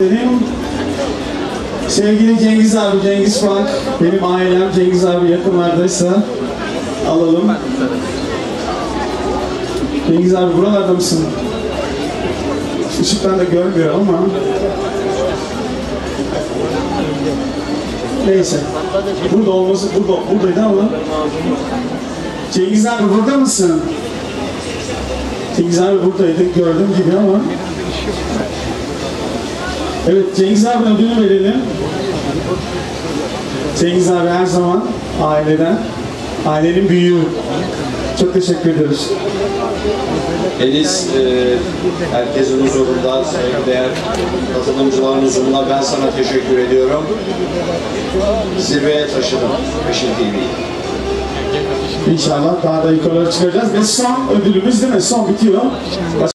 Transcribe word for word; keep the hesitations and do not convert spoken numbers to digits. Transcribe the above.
Benim sevgili Cengiz abi, Cengiz Funk, benim ailem Cengiz abi yakınlardaysa alalım. Cengiz abi buralarda mısın? Işıktan da görmüyor ama. Neyse. Burada olması, burada, buradaydı ama. Cengiz abi burada mısın? Cengiz abi buradaydı, gördüğüm gibi ama. Evet, Cengiz abi ödülü verelim. Cengiz abi her zaman aileden, ailenin büyüğü. Çok teşekkür ederiz. Enis, e, herkesin huzurunda, saygıdeğer katılımcıların huzurunda ben sana teşekkür ediyorum. Zirveye taşıdım Işıl T V'yi. İnşallah daha da yukarılara çıkacağız ve son ödülümüz değil mi? Son bitiyor.